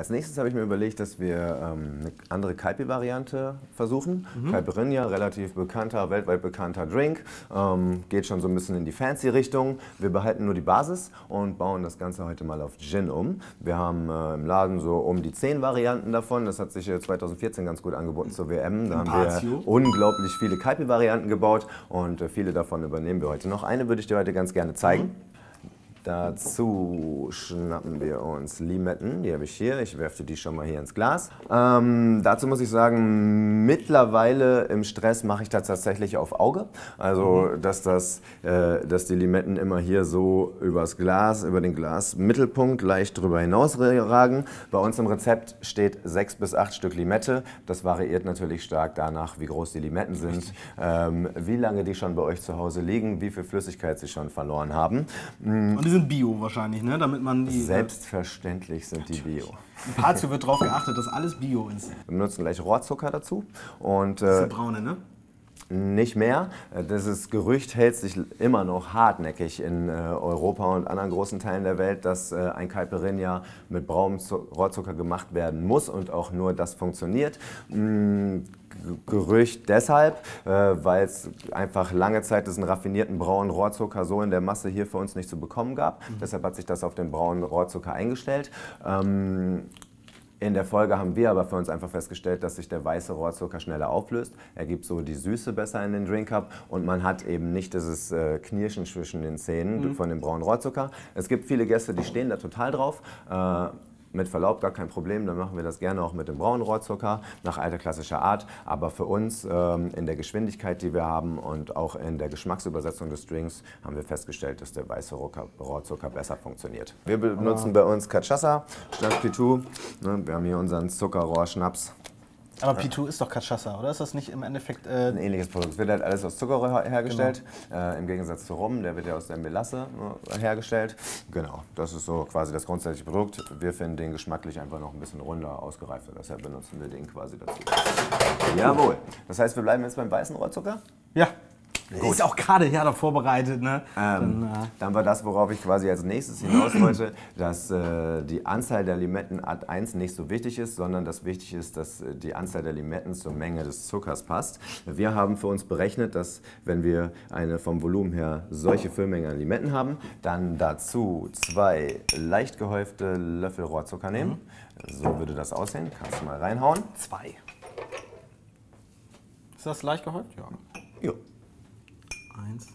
Als nächstes habe ich mir überlegt, dass wir eine andere Kaipi-Variante versuchen. Caipirinha, relativ bekannter, weltweit bekannter Drink, geht schon so ein bisschen in die Fancy-Richtung. Wir behalten nur die Basis und bauen das Ganze heute mal auf Gin um. Wir haben im Laden so um die 10 Varianten davon. Das hat sich 2014 ganz gut angeboten zur WM. Da haben wir unglaublich viele Kaipi-Varianten gebaut und viele davon übernehmen wir heute noch. Eine würde ich dir heute ganz gerne zeigen. Dazu schnappen wir uns Limetten, die habe ich hier. Ich werfe die schon mal hier ins Glas. Dazu muss ich sagen, mittlerweile im Stress mache ich das tatsächlich auf Auge. Also, dass die Limetten immer hier so übers Glas, über den Glasmittelpunkt leicht drüber hinaus ragen. Bei uns im Rezept steht 6 bis 8 Stück Limette. Das variiert natürlich stark danach, wie groß die Limetten sind, wie lange die schon bei euch zu Hause liegen, wie viel Flüssigkeit sie schon verloren haben. Und die sind bio wahrscheinlich, ne? Damit man die. Selbstverständlich sind die bio. Im Patio wird darauf geachtet, dass alles bio ist. Wir benutzen gleich Rohrzucker dazu. Und, das ist der braune, ne? Nicht mehr. Dieses Gerücht hält sich immer noch hartnäckig in Europa und anderen großen Teilen der Welt, dass ein Caipirinha mit braunem Rohrzucker gemacht werden muss und auch nur das funktioniert. Gerücht deshalb, weil es einfach lange Zeit diesen raffinierten braunen Rohrzucker so in der Masse hier für uns nicht zu bekommen gab. Deshalb hat sich das auf den braunen Rohrzucker eingestellt. In der Folge haben wir aber für uns einfach festgestellt, dass sich der weiße Rohrzucker schneller auflöst. Er gibt so die Süße besser in den Drink ab und man hat eben nicht dieses Knirschen zwischen den Zähnen von dem braunen Rohrzucker. Es gibt viele Gäste, die stehen da total drauf. Mit Verlaub gar kein Problem, dann machen wir das gerne auch mit dem braunen Rohrzucker, nach alter klassischer Art. Aber für uns in der Geschwindigkeit, die wir haben und auch in der Geschmacksübersetzung des Drinks haben wir festgestellt, dass der weiße Rohrzucker besser funktioniert. Wir benutzen bei uns Cachaça, Schnaps Pitou. Wir haben hier unseren Zuckerrohrschnaps. Aber Pitou ist doch Cachaça, oder? Ist das nicht im Endeffekt... Ein ähnliches Produkt. Es wird halt alles aus Zuckerrohr hergestellt, im Gegensatz zu Rum, der wird ja aus der Melasse hergestellt. Genau, das ist so quasi das grundsätzliche Produkt. Wir finden den geschmacklich einfach noch ein bisschen runder, ausgereifter, deshalb benutzen wir den quasi dazu. Jawohl. Das heißt, wir bleiben jetzt beim weißen Rohrzucker? Ja. Gut. Ist auch gerade da vorbereitet, ne? Dann war das, worauf ich quasi als nächstes hinaus wollte, dass die Anzahl der Limetten Art 1 nicht so wichtig ist, sondern dass wichtig ist, dass die Anzahl der Limetten zur Menge des Zuckers passt. Wir haben für uns berechnet, dass wenn wir eine vom Volumen her solche Füllmenge an Limetten haben, dann dazu 2 leicht gehäufte Löffel Rohrzucker nehmen. So würde das aussehen. Kannst du mal reinhauen. 2. Ist das leicht gehäuft? Ja. Jo. 1.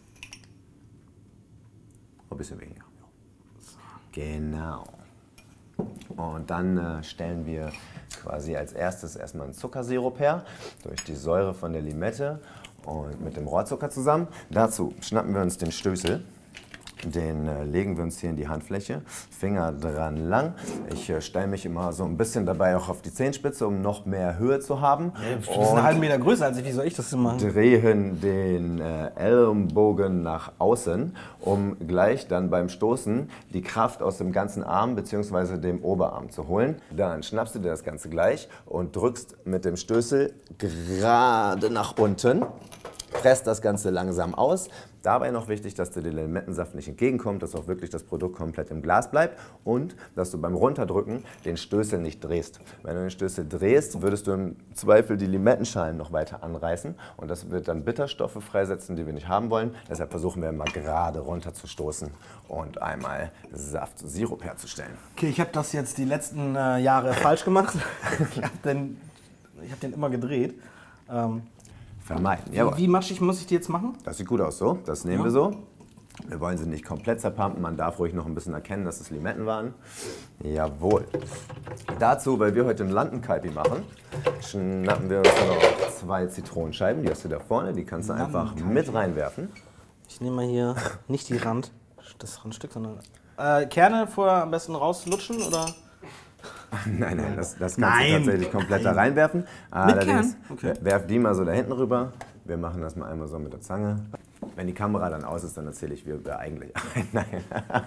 Ein bisschen weniger. Genau. Und dann stellen wir quasi als erstes erstmal einen Zuckersirup her, durch die Säure von der Limette und mit dem Rohrzucker zusammen. Dazu schnappen wir uns den Stößel. Den legen wir uns hier in die Handfläche, Finger dran lang. Ich stelle mich immer so ein bisschen dabei auch auf die Zehenspitze, um noch mehr Höhe zu haben. Ja, du bist einen halben Meter größer als ich, wie soll ich das denn machen? Drehen den Ellenbogen nach außen, um gleich dann beim Stoßen die Kraft aus dem ganzen Arm bzw. dem Oberarm zu holen. Dann schnappst du dir das Ganze gleich und drückst mit dem Stößel gerade nach unten. Presst das Ganze langsam aus. Dabei noch wichtig, dass dir der Limettensaft nicht entgegenkommt, dass auch wirklich das Produkt komplett im Glas bleibt und dass du beim Runterdrücken den Stößel nicht drehst. Wenn du den Stößel drehst, würdest du im Zweifel die Limettenschalen noch weiter anreißen und das wird dann Bitterstoffe freisetzen, die wir nicht haben wollen. Deshalb versuchen wir immer gerade runter zu stoßen und einmal Saft, Sirup herzustellen. Okay, ich habe das jetzt die letzten Jahre falsch gemacht. Ich habe den immer gedreht. Vermeiden. Jawohl. Wie matschig muss ich die jetzt machen? Das sieht gut aus so, das nehmen wir so. Wir wollen sie nicht komplett zerpampen, man darf ruhig noch ein bisschen erkennen, dass es Limetten waren. Jawohl. Dazu, weil wir heute einen Landenkaipi machen, schnappen wir uns noch 2 Zitronenscheiben, die hast du da vorne, die kannst du einfach mit reinwerfen. Ich nehme mal hier nicht das Randstück, sondern Kerne vorher am besten rauslutschen, oder? Nein, das kannst du tatsächlich komplett da reinwerfen. Allerdings werf die mal so da hinten rüber. Wir machen das mal einmal so mit der Zange. Wenn die Kamera dann aus ist, dann erzähle ich, wie wir eigentlich... Nein.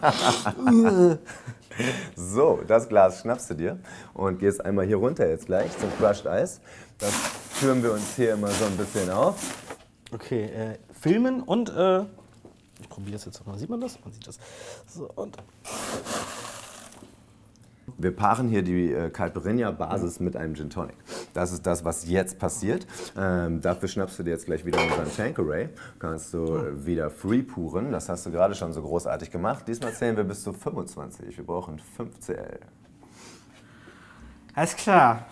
So, das Glas schnappst du dir und gehst einmal hier runter jetzt gleich zum Crushed Ice. Das führen wir uns hier immer so ein bisschen auf. Okay, filmen und... ich probiere das jetzt mal. Sieht man das? Man sieht das. So, und... Wir paaren hier die Caipirinha-Basis mit einem Gin Tonic. Das ist das, was jetzt passiert. Dafür schnappst du dir jetzt gleich wieder unseren Tanqueray. Kannst du wieder free puren. Das hast du gerade schon so großartig gemacht. Diesmal zählen wir bis zu 25. Wir brauchen 5 CL. Alles klar.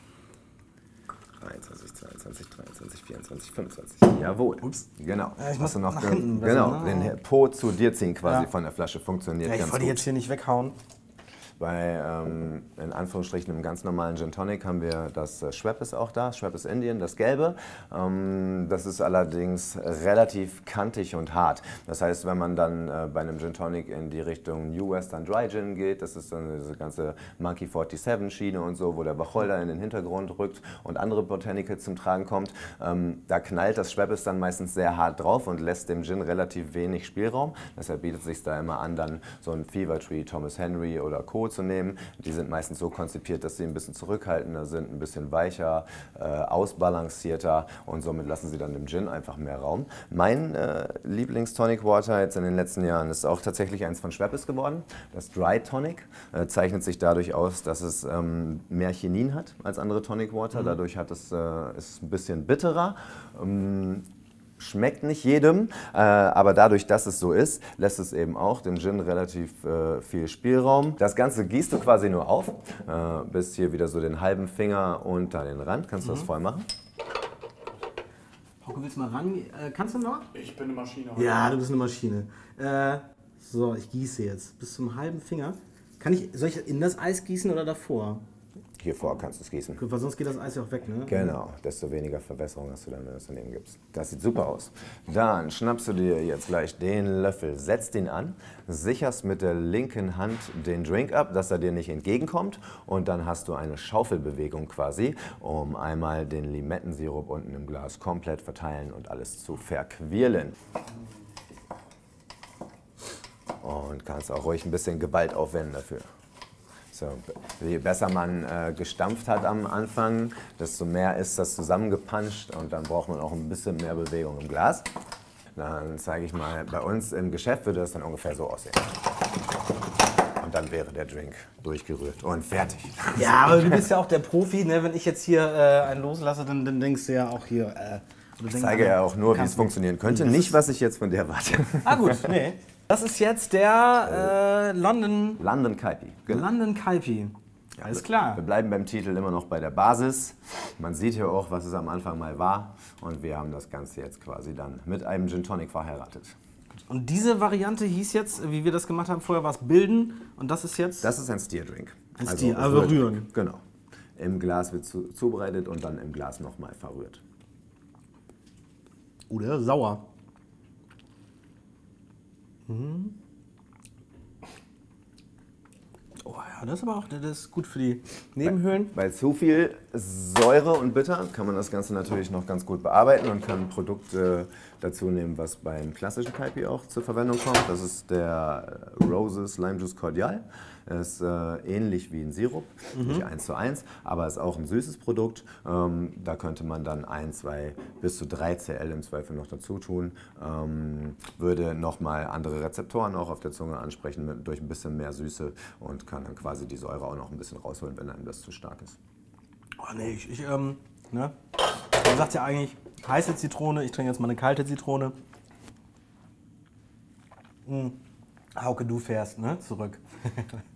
23, 22, 23, 24, 25. Jawohl. Ups. Genau. Ja, ich Hast du muss noch nach hinten ein genau, bisschen, den Po zu dir ziehen quasi Ja. von der Flasche. Funktioniert Ja, ich ganz wollte gut. jetzt hier nicht weghauen. Bei, in Anführungsstrichen, einem ganz normalen Gin Tonic haben wir das Schweppes auch da, Schweppes Indian, das Gelbe. Das ist allerdings relativ kantig und hart. Das heißt, wenn man dann bei einem Gin Tonic in die Richtung New Western Dry Gin geht, das ist dann diese ganze Monkey 47 Schiene und so, wo der Wacholder in den Hintergrund rückt und andere Botanicals zum Tragen kommt, da knallt das Schweppes dann meistens sehr hart drauf und lässt dem Gin relativ wenig Spielraum. Deshalb bietet es sich da immer an, dann so ein Fever Tree, Thomas Henry oder Co. zu nehmen. Die sind meistens so konzipiert, dass sie ein bisschen zurückhaltender sind, ein bisschen weicher, ausbalancierter und somit lassen sie dann dem Gin einfach mehr Raum. Mein Lieblings-Tonic Water jetzt in den letzten Jahren ist auch tatsächlich eins von Schweppes geworden. Das Dry Tonic zeichnet sich dadurch aus, dass es mehr Chinin hat als andere Tonic Water. Dadurch hat es, ist es ein bisschen bitterer. Schmeckt nicht jedem, aber dadurch, dass es so ist, lässt es eben auch dem Gin relativ viel Spielraum. Das Ganze gießt du quasi nur auf, bis hier wieder so den halben Finger unter den Rand. Kannst du das voll machen? Hauke, willst du mal ran? Kannst du noch? Ich bin eine Maschine. Ja, du bist eine Maschine. So, ich gieße jetzt bis zum halben Finger. Soll ich in das Eis gießen oder davor? Hier vor kannst du es gießen. Gut, weil sonst geht das Eis ja auch weg, ne? Genau, desto weniger Verwässerung hast du dann, wenn du es daneben gibst. Das sieht super aus. Dann schnappst du dir jetzt gleich den Löffel, setzt ihn an, sicherst mit der linken Hand den Drink ab, dass er dir nicht entgegenkommt und dann hast du eine Schaufelbewegung quasi, um einmal den Limettensirup unten im Glas komplett verteilen und alles zu verquirlen. Und kannst auch ruhig ein bisschen Gewalt aufwenden dafür. So, je besser man gestampft hat am Anfang, desto mehr ist das zusammengepanscht und dann braucht man auch ein bisschen mehr Bewegung im Glas. Dann zeige ich mal, bei uns im Geschäft würde das dann ungefähr so aussehen. Und dann wäre der Drink durchgerührt und fertig. Ja, aber du bist ja auch der Profi, ne? Wenn ich jetzt hier einen loslasse, dann denkst du ja auch hier... Ich zeige ja auch nur, wie es funktionieren könnte, nicht, was ich jetzt von dir erwarte. Ah gut, nee. Das ist jetzt der London Kaipi. Genau. London Kaipi. Alles klar. Wir bleiben beim Titel immer noch bei der Basis. Man sieht hier auch, was es am Anfang mal war. Und wir haben das Ganze jetzt quasi dann mit einem Gin Tonic verheiratet. Und diese Variante hieß jetzt, wie wir das gemacht haben vorher, war es bilden. Und das ist jetzt? Das ist ein Steer-Drink. Ein Steer, also rühren. Genau. Im Glas wird zubereitet und dann im Glas nochmal verrührt. Oder sauer. Oh ja, das ist aber auch das ist gut für die Nebenhöhlen. Bei zu viel Säure und Bitter kann man das Ganze natürlich noch ganz gut bearbeiten und kann ein Produkt dazu nehmen, was beim klassischen Kaipi auch zur Verwendung kommt. Das ist der Roses Lime Juice Cordial. Ist ähnlich wie ein Sirup, nicht 1:1, aber ist auch ein süßes Produkt. Da könnte man dann 1, 2 bis zu 3 CL im Zweifel noch dazu tun. Würde nochmal andere Rezeptoren auch auf der Zunge ansprechen durch ein bisschen mehr Süße und kann dann quasi die Säure auch noch ein bisschen rausholen, wenn einem das zu stark ist. Oh nee, ne? Man sagt ja eigentlich heiße Zitrone, ich trinke jetzt mal eine kalte Zitrone. Hauke, du fährst, ne? Zurück.